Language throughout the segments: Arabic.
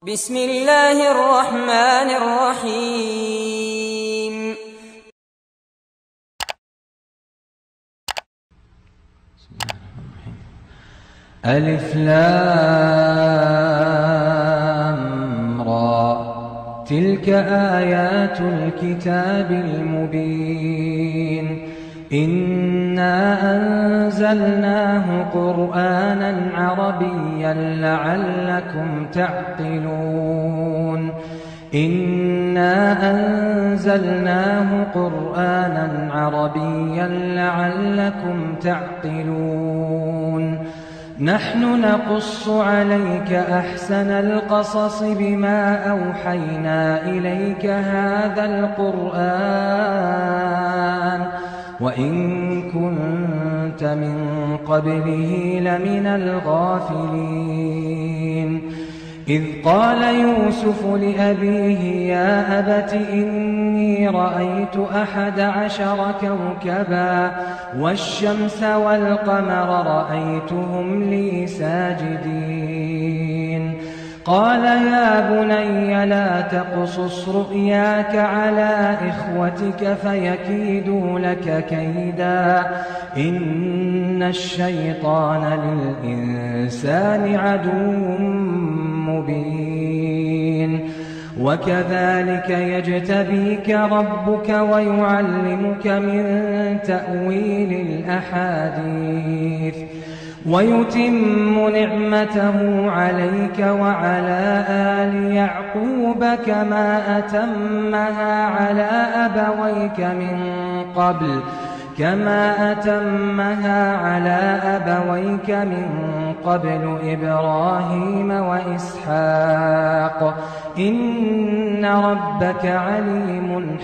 بسم الله الرحمن الرحيم. ألف لام را، تلك آيات الكتاب المبين. إنا أنزلناه قرآنا عربيا لعلكم تعقلون. إنا أنزلناه قرآنا عربيا لعلكم تعقلون. نحن نقص عليك أحسن القصص بما أوحينا إليك هذا القرآن وإن كنت من قبله لمن الغافلين. إذ قال يوسف لأبيه يا أبت إني رأيت 11 كوكبا والشمس والقمر رأيتهم لي ساجدين. قال يا بني لا تقصص رؤياك على إخوتك فيكيدوا لك كيدا إن الشيطان للإنسان عدو مبين. وكذلك يجتبيك ربك ويعلمك من تأويل الأحاديث ويتم نعمته عليك وعلى آل يعقوب كما أتمها على أبويك من قبل إبراهيم وإسحاق إن ربك عليم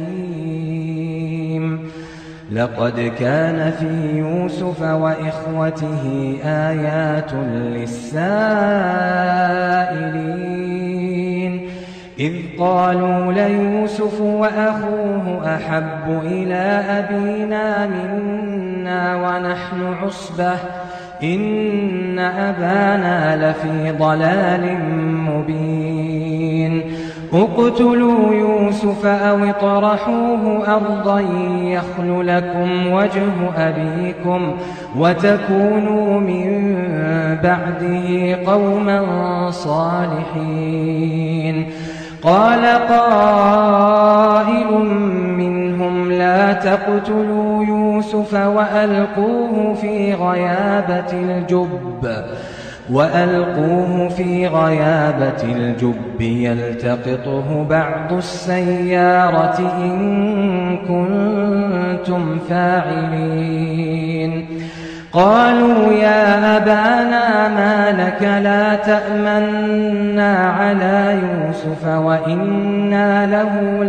حكيم. لقد كان في يوسف وإخوته آيات للسائلين إذ قالوا ليوسف وأخوه أحب إلى أبينا منا ونحن عصبة إن أبانا لفي ضلال مبين. اقتلوا يوسف أو اطرحوه أرضا يخل لكم وجه أبيكم وتكونوا من بعده قوما صالحين. قال قائل منهم لا تقتلوا يوسف وألقوه في غيابة الجب يلتقطه بعض السيارة إن كنتم فاعلين. قالوا يا أبانا ما لك لا تأمنا على يوسف وإنا له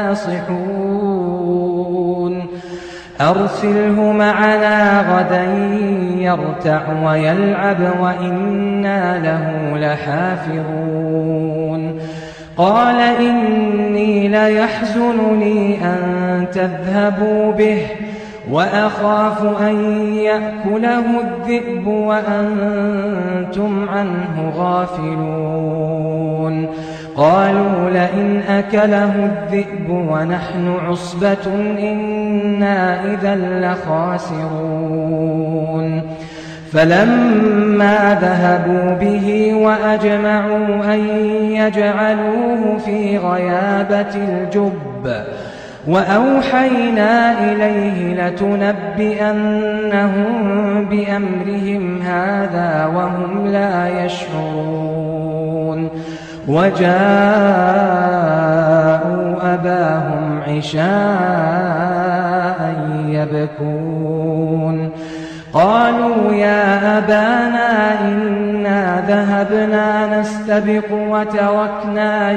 لناصحون. أرسله معنا غدا يرتع ويلعب وإنا له لحافظون. قال إني ليحزنني أن تذهبوا به وأخاف أن يأكله الذئب وأنتم عنه غافلون. قالوا لئن أكله الذئب ونحن عصبة إنا إذا لخاسرون. فلما ذهبوا به وأجمعوا أن يجعلوه في غيابة الجب وأوحينا إليه لتنبئنهم بأمرهم هذا وهم لا يشعرون. وجاءوا أباهم عشاء يبكون. قالوا يا أبانا إنا ذهبنا نستبق وتركنا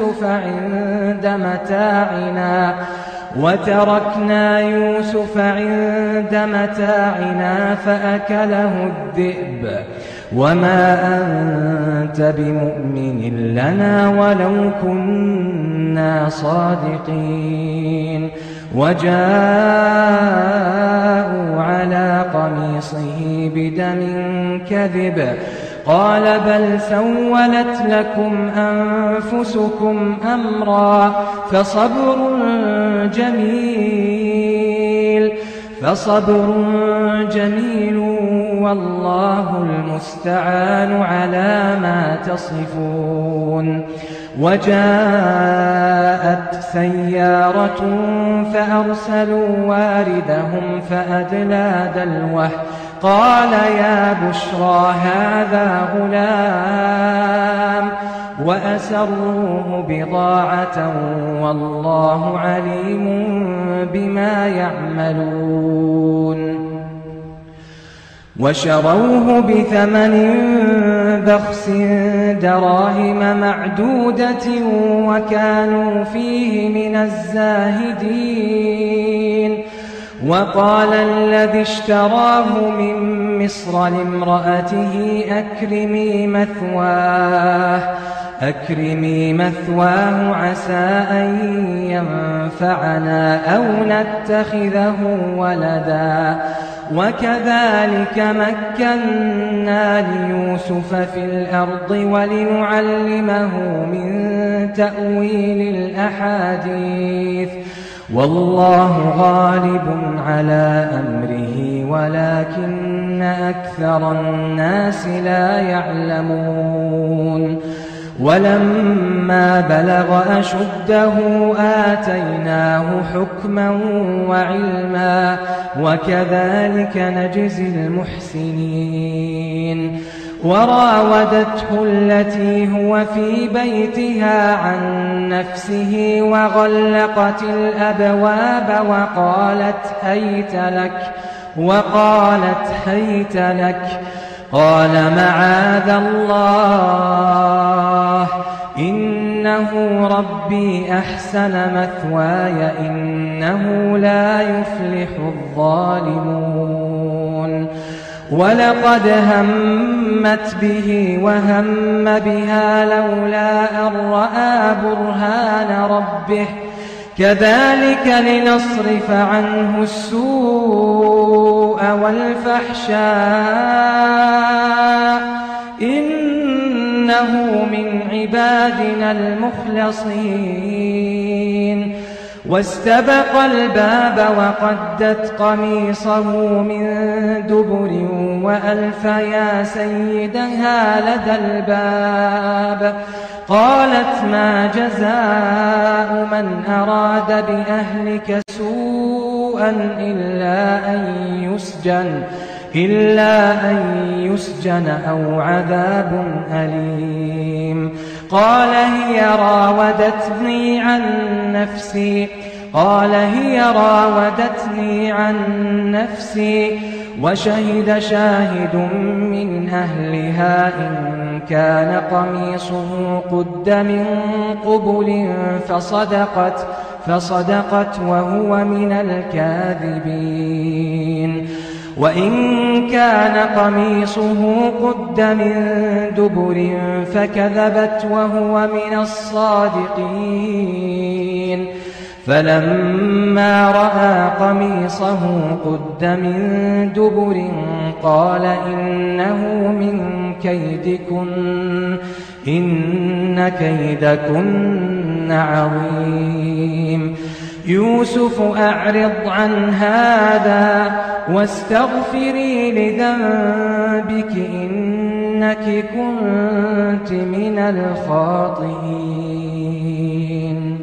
يوسف عند متاعنا فأكله الذئب وما أنت بمؤمن لنا ولو كنا صادقين. وجاءوا على قميصه بدم كذب قال بل سولت لكم أنفسكم أمرا فصبر جميل والله المستعان على ما تصفون. وجاءت سيارة فأرسلوا واردهم فأدلى دلوه قال يا بشرى هذا غلام وأسروه بضاعة والله عليم بما يعملون. وشروه بثمن بخس دراهم معدودة وكانوا فيه من الزاهدين. وقال الذي اشتراه من مصر لامرأته أكرمي مثواه عسى أن ينفعنا أو نتخذه ولدا. وكذلك مكنا ليوسف في الأرض ولنعلمه من تأويل الأحاديث والله غالب على أمره ولكن أكثر الناس لا يعلمون. ولما بلغ أشده آتيناه حكما وعلما وكذلك نجزي المحسنين. وراودته التي هو في بيتها عن نفسه وغلقت الأبواب وقالت هيت لك قال معاذ الله إنه ربي أحسن مثواي إنه لا يفلح الظالمون. ولقد همت به وهم بها لولا أن رأى برهان ربه كذلك لنصرف عنه السوء والفحشاء إنه من عبادنا المخلصين. واستبق الباب وقدت قميصه من دبر وألف يا سيدها لدى الباب. قالت ما جزاء من أراد بأهلك سوءا إلا أن يسجن أو عذاب أليم. قال هي راودتني عن نفسي وشهد شاهد من أهلها إن كان قميصه قد من قبل فصدقت وهو من الكاذبين. وإن كان قميصه قد من دبر فكذبت وهو من الصادقين. فلما رأى قميصه قد من دبر قال إنه من كيدكن إن كيدكن عظيم. يوسف أعرض عن هذا واستغفري لذنبك إنك كنت من الخاطئين.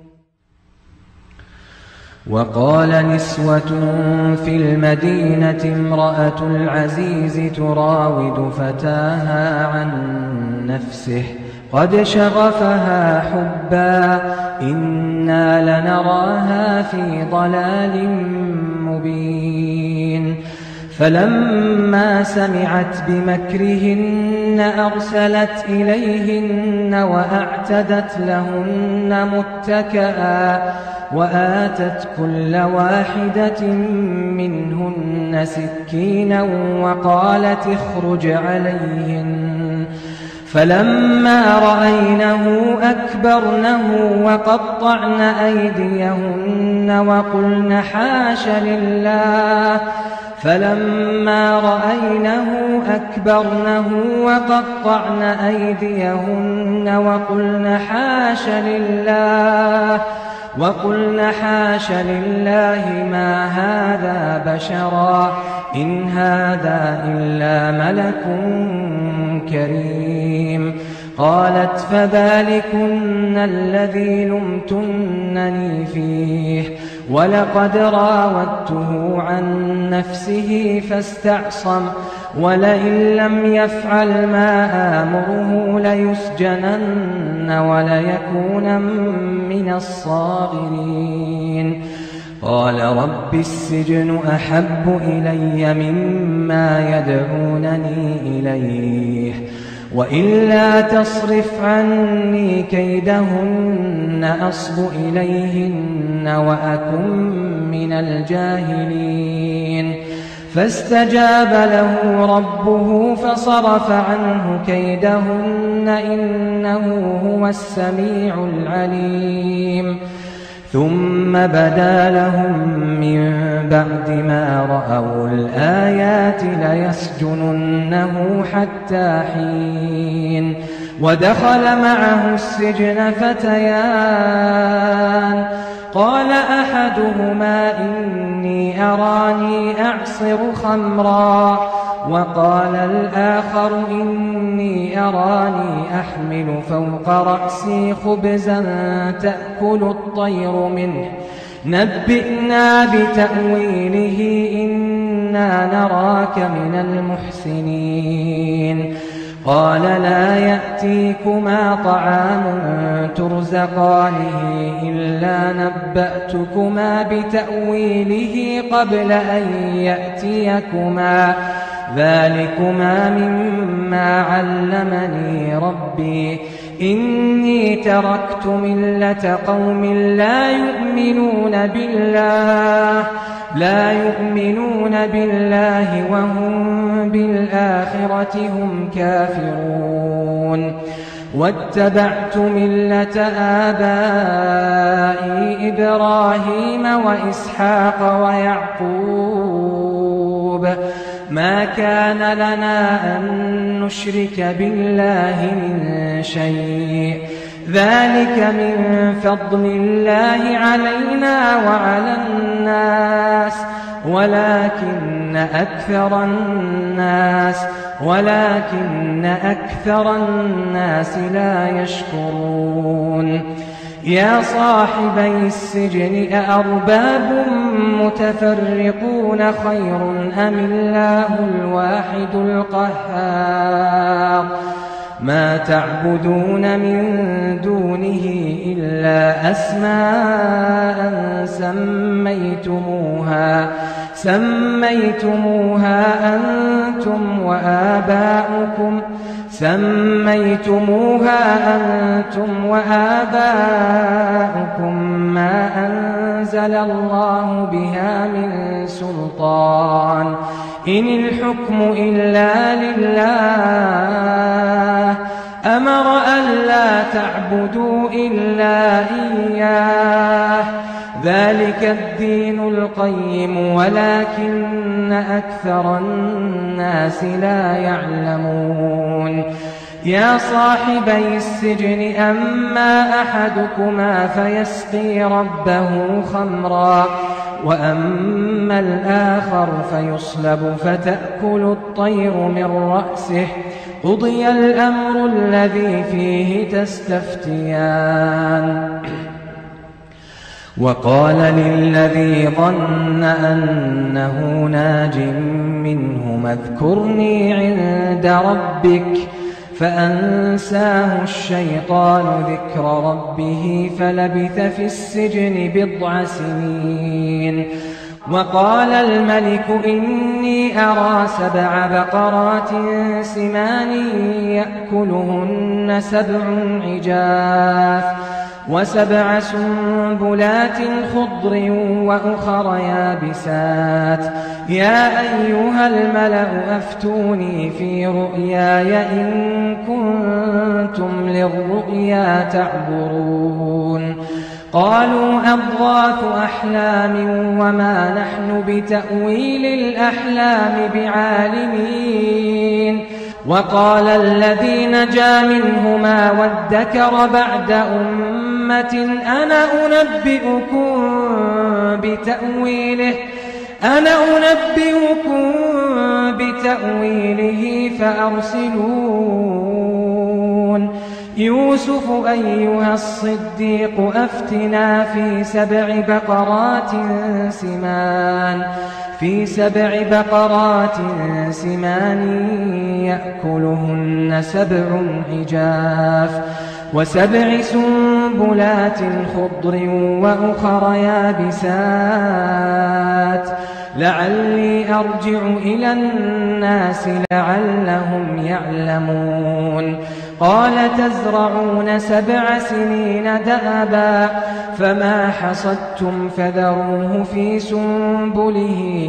وقال نسوة في المدينة امرأة العزيز تراود فتاها عن نفسه قد شغفها حبا إنا لنراها في ضلال مبين. فلما سمعت بمكرهن أرسلت إليهن وأعتدت لهن متكئا وآتت كل واحدة منهن سكينا وقالت اخرج عليهن. فلما رأينه فأكبرنه وقطعن أيديهن وقلن حاش لله فلما رأينه أكبرنه وقطعن أيديهن وقلن حاش لله ما هذا بشرا إن هذا إلا ملك كريم. قالت فذلكن الذي لمتنني فيه ولقد راودته عن نفسه فاستعصم ولئن لم يفعل ما آمره ليسجنن وليكون من الصاغرين. قال رب السجن أحب إلي مما يدعونني إليه وإلا تصرف عني كيدهن أصب إليهن وأكن من الجاهلين. فاستجاب له ربه فصرف عنه كيدهن إنه هو السميع العليم. ثم بدا لهم من بعد ما رأوا الآيات ليسجننه حتى حين. ودخل معه السجن فتيان قال أحدهما إني أراني أعصر خمرا وقال الآخر إني أراني أحمل فوق رأسي خبزا تأكل الطير منه نبئنا بتأويله إنا نراك من المحسنين. قال لا يأتيكما طعام ترزقانه إلا نبأتكما بتأويله قبل أن يأتيكما ذلكما مما علمني ربي إني تركت ملة قوم لا يؤمنون بالله وهم بالآخرة هم كافرون. واتبعت ملة آبائي إبراهيم وإسحاق ويعقوب ما كان لنا أن نشرك بالله من شيء ذلك من فضل الله علينا وعلى الناس ولكن أكثر الناس لا يشكرون. يا صاحبي السجن أأرباب متفرقون خير أم الله الواحد القهار. ما تعبدون من دونه إلا أسماء سميتموها أنتم وآباؤكم ما أنزل الله بها من سلطان إن الحكم إلا لله أمر ألا تعبدوا إلا إياه ذلك الدين القيم ولكن أكثر الناس لا يعلمون. يا صاحبي السجن أما أحدكما فيسقي ربه خمرا وأما الآخر فيصلب فتأكل الطير من رأسه قضي الأمر الذي فيه تستفتيان. وقال للذي ظن أنه ناج منهما اذكرني عند ربك فأنساه الشيطان ذكر ربه فلبث في السجن 7 سنين. وقال الملك إني أرى 7 بقرات سمان يأكلهن 7 عجاف وسبع سنبلات خضر وأخر يابسات يا أيها الملأ أفتوني في رؤياي إن كنتم للرؤيا تعبرون قالوا أضغاث أحلام وما نحن بتأويل الأحلام بعالمين وقال الذي نجا منهما وادكر بعد أمة أنا أنبئكم بتأويله فأرسلون يوسف أيها الصديق أفتنا في سبع بقرات سمان يأكلهن سبع عجاف وسبع سنبلات خضر وأخر يابسات لعلي أرجع إلى الناس لعلهم يعلمون قال تزرعون 7 سنين دأبا فما حصدتم فذروه في سنبله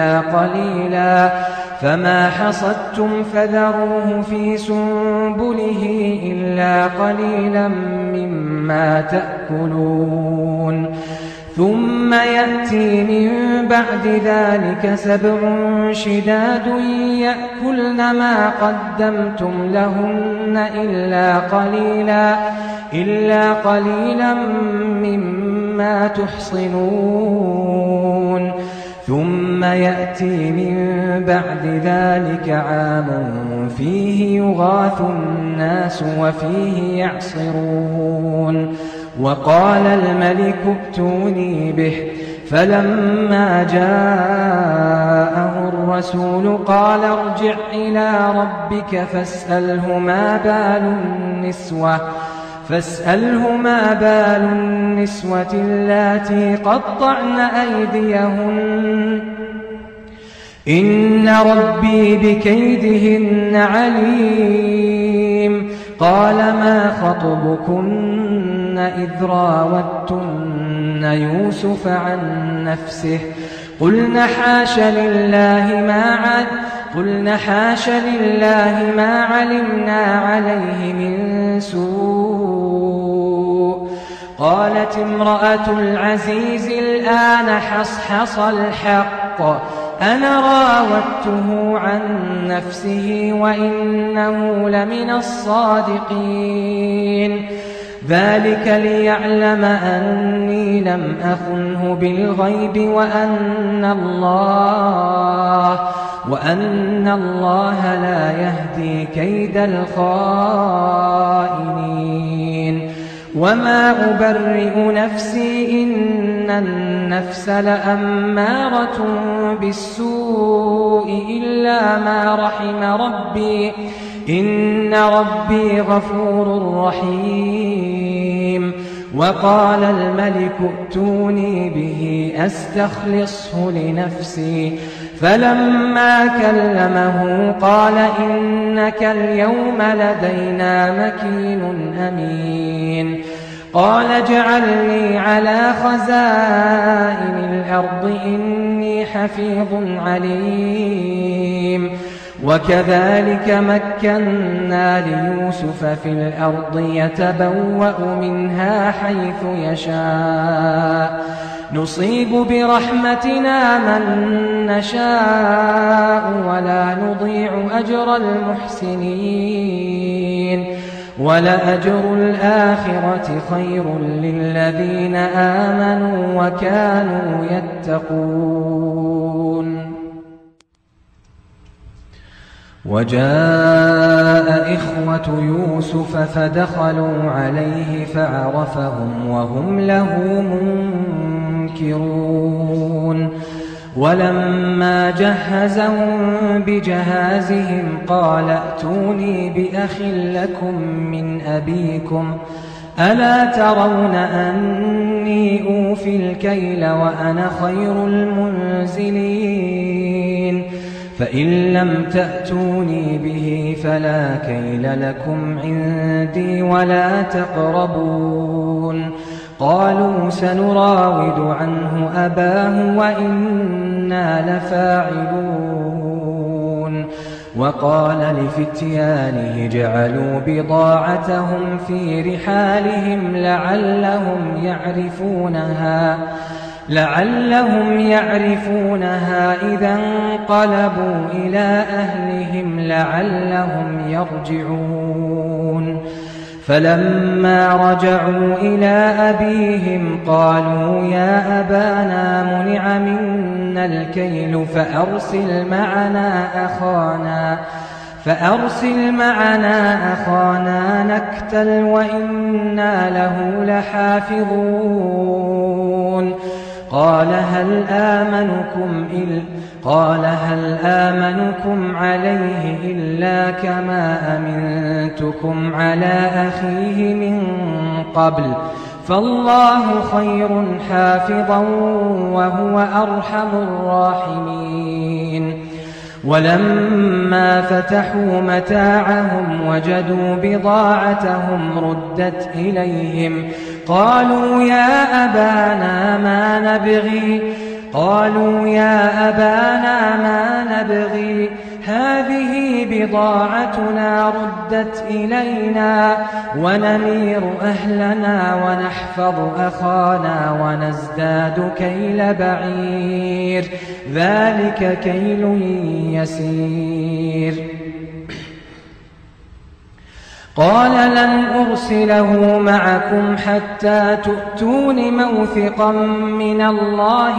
إلا قليلا مما تأكلون ثم يأتي من بعد ذلك 7 شداد يأكلن ما قدمتم لهن إلا قليلا مما تحصنون ثم يأتي من بعد ذلك عام فيه يغاث الناس وفيه يعصرون وقال الملك ائتوني به فلما جاءه الرسول قال ارجع إلى ربك فاسأله ما بال النسوة اللاتي قطعن أيديهن إن ربي بكيدهن عليم قال ما خطبكن إذ راوتن يوسف عن نفسه قلن حاش لله ما علمنا عليه من سوء قالت امرأة العزيز الآن حصحص الحق أنا راودته عن نفسه وإنه لمن الصادقين ذلك ليعلم أني لم أخنه بالغيب وأن الله لا يهدي كيد الخائنين وما أبرئ نفسي إن النفس لأمارة بالسوء إلا ما رحم ربي إن ربي غفور رحيم وقال الملك ائتوني به أستخلصه لنفسي فلما كلمه قال إنك اليوم لدينا مكين أمين قال اجعلني على خزائن الأرض إني حفيظ عليم وكذلك مكنا ليوسف في الأرض يتبوأ منها حيث يشاء نصيب برحمتنا من نشاء ولا نضيع أجر المحسنين ولأجر الآخرة خير للذين آمنوا وكانوا يتقون وجاء إخوة يوسف فدخلوا عليه فعرفهم وهم له منكرون ولما جهزهم بجهازهم قال ائتوني بأخ لكم من أبيكم ألا ترون أني أوفي الكيل وأنا خير المنزلين فإن لم تأتوني به فلا كيل لكم عندي ولا تقربون. قالوا سنراود عنه أباه وإنا لفاعلون. وقال لفتيانه اجعلوا بضاعتهم في رحالهم لعلهم يعرفونها إذا انقلبوا إلى أهلهم لعلهم يرجعون. فلما رجعوا إلى أبيهم قالوا يا أبانا منع منا الكيل فأرسل معنا أخانا نكتل وإنا له لحافظون. قال هل آمنكم عليه إلا كما أمنتكم على أخيه من قبل فالله خير حافظا وهو أرحم الراحمين. ولما فتحوا متاعهم وجدوا بضاعتهم ردت إليهم قالوا يا أبانا ما نبغي هذه بضاعتنا ردت إلينا ونمير أهلنا ونحفظ أخانا ونزداد كيل بعير ذلك كيل يسير. قال لن أرسله معكم حتى تؤتون موثقا من الله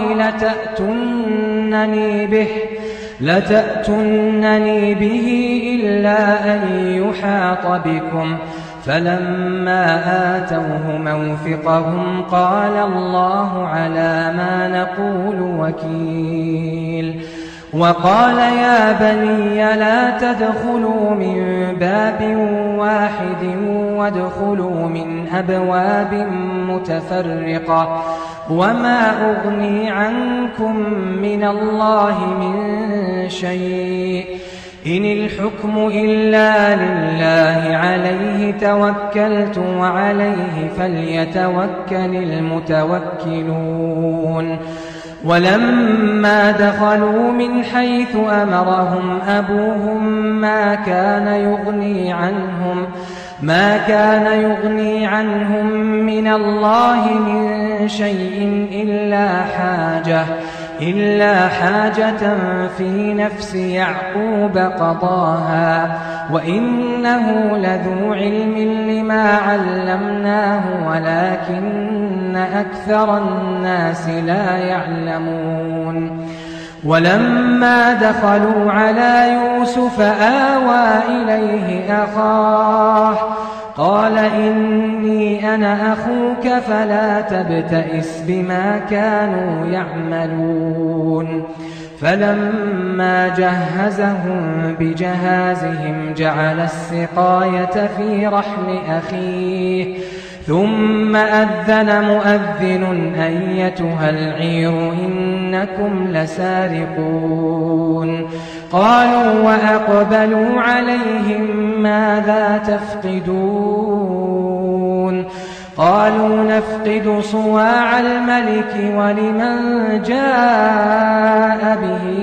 لتأتونني به إلا أن يحاط بكم. فلما آتوه موثقهم قال الله على ما نقول وكيل. وقال يا بني لا تدخلوا من باب واحد وادخلوا من أبواب متفرقة وما أغني عنكم من الله من شيء إن الحكم إلا لله عليه توكلت وعليه فليتوكل المتوكلون. ولما دخلوا من حيث أمرهم أبوهم ما كان يغني عنهم من الله من شيء إلا حاجة في نفس يعقوب قضاها وإنه لذو علم لما علمناه ولكن أكثر الناس لا يعلمون. ولما دخلوا على يوسف آوى إليه أخاه قال إني أنا أخوك فلا تبتئس بما كانوا يعملون. فلما جهزهم بجهازهم جعل السقاية في رحل أخيه ثم أذن مؤذن أيتها العير إنكم لسارقون. قالوا وأقبلوا عليهم ماذا تفقدون؟ قالوا نفقد صواع الملك ولمن جاء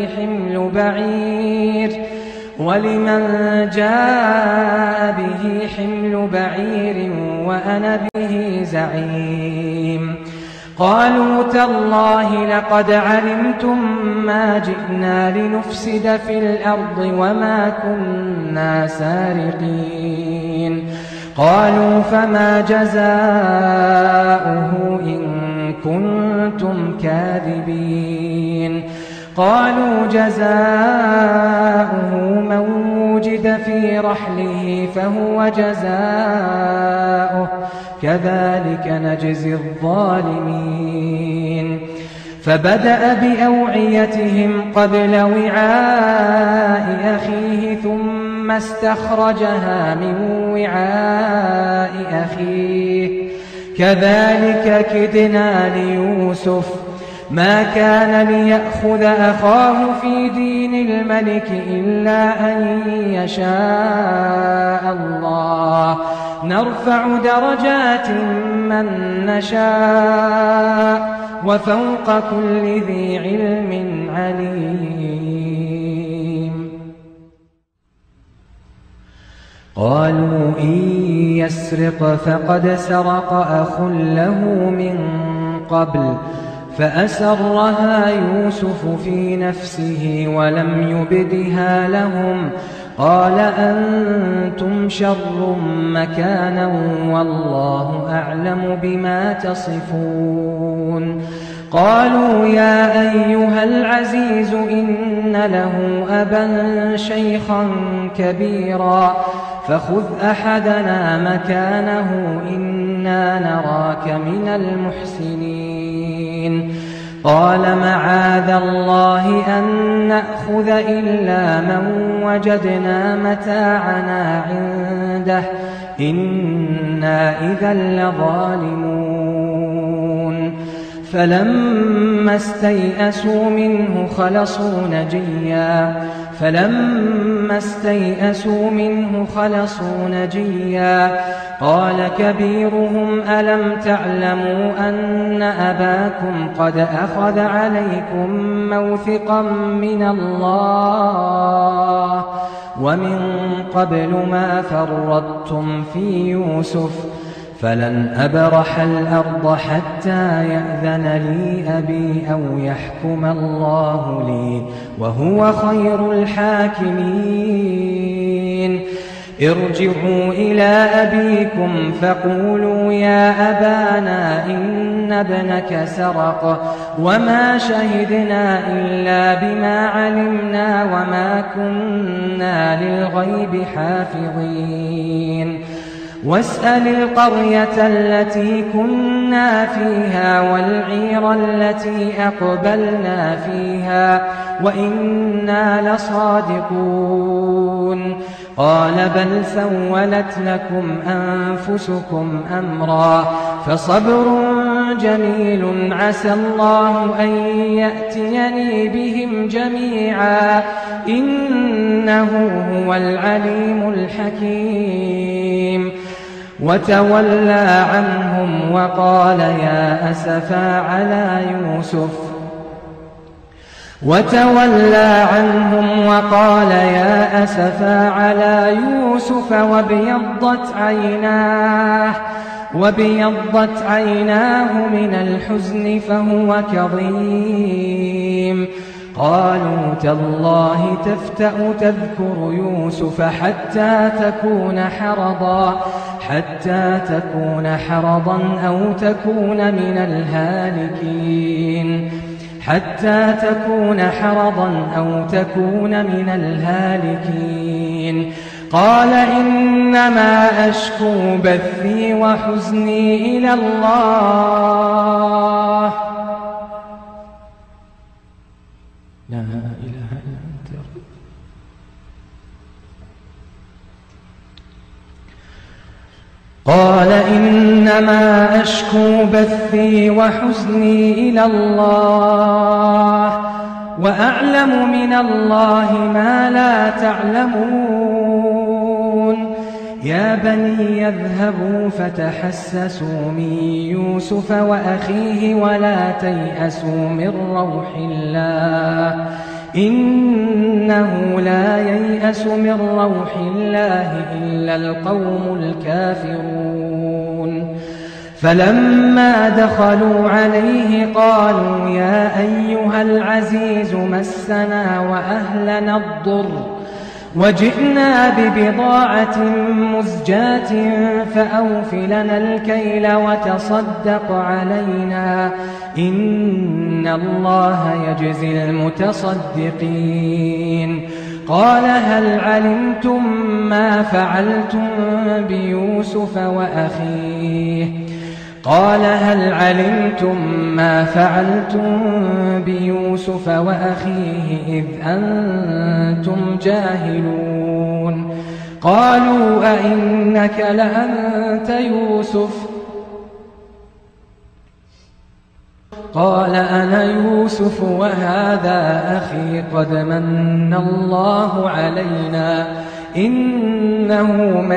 به حمل بعير وأنا به زعيم. قالوا تالله لقد علمتم ما جئنا لنفسد في الأرض وما كنا سارقين. قالوا فما جزاؤه إن كنتم كاذبين؟ قالوا جزاؤه من وجد في رحله فهو جزاؤه كذلك نجزي الظالمين. فبدأ بأوعيتهم قبل وعاء أخيه ثم استخرجها من وعاء أخيه كذلك كدنا ليوسف ما كان ليأخذ أخاه في دين الملك إلا أن يشاء الله نرفع درجات من نشاء وفوق كل ذي علم عليم. قالوا إن يسرق فقد سرق أخ له من قبل فأسرها يوسف في نفسه ولم يبدها لهم قال أنتم شر مكانا والله أعلم بما تصفون. قالوا يا أيها العزيز إن له أبا شيخا كبيرا فخذ أحدنا مكانه إنا نراك من المحسنين. قال معاذ الله أن نأخذ إلا من وجدنا متاعنا عنده إنا إذا لظالمون. فلما استيئسوا منه خلصوا نجيا قال كبيرهم ألم تعلموا أن أباكم قد أخذ عليكم موثقا من الله ومن قبل ما فرطتم في يوسف فلن أبرح الأرض حتى يأذن لي أبي أو يحكم الله لي وهو خير الحاكمين. ارجعوا إلى أبيكم فقولوا يا أبانا إن ابنك سرق وما شهدنا إلا بما علمنا وما كنا للغيب حافظين. واسأل القرية التي كنا فيها والعير التي أقبلنا فيها وإنا لصادقون. قال بل سولت لكم أنفسكم أمرا فصبر جميل عسى الله أن يأتيني بهم جميعا إنه هو العليم الحكيم. وتولى عنهم وقال يا أسفا على يوسف وابيضت عيناه من الحزن فهو كظيم. قالوا تالله تفتأ تذكر يوسف حتى تكون حرضا أو تكون من الهالكين. قال إنما أشكو بثي وحزني إلى الله لا إله إلا أنت. قال إنما أشكو بثي وحزني إلى الله وأعلم من الله ما لا تعلمون. يا بني يذهبوا فتحسسوا من يوسف وأخيه ولا تيأسوا من روح الله إنه لا ييأس من روح الله إلا القوم الكافرون. فلما دخلوا عليه قالوا يا أيها العزيز مسنا وأهلنا الضر وجئنا ببضاعة مزجاة فأوف لنا الكيل وتصدق علينا إن الله يجزي المتصدقين. قال هل علمتم ما فعلتم بيوسف وأخيه إذ أنتم جاهلون. قالوا أئنك لأنت يوسف قال أنا يوسف وهذا أخي قد من الله علينا إنه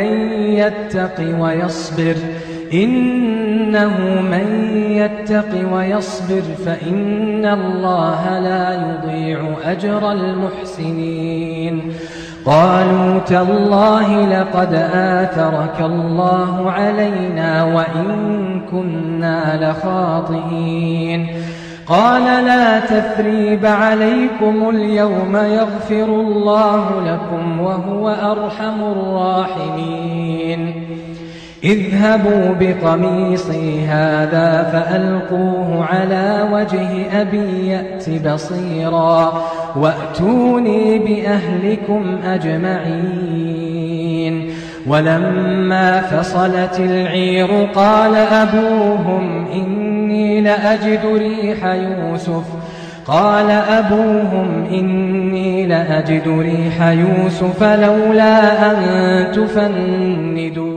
من يتق ويصبر فإن الله لا يضيع أجر المحسنين قالوا تالله لقد آثرك الله علينا وإن كنا لخاطئين قال لا تثريب عليكم اليوم يغفر الله لكم وهو أرحم الراحمين اذهبوا بقميصي هذا فألقوه على وجه أبي يأت بصيرا وأتوني بأهلكم أجمعين ولما فصلت العير قال أبوهم إني لأجد ريح يوسف لولا أن تفندون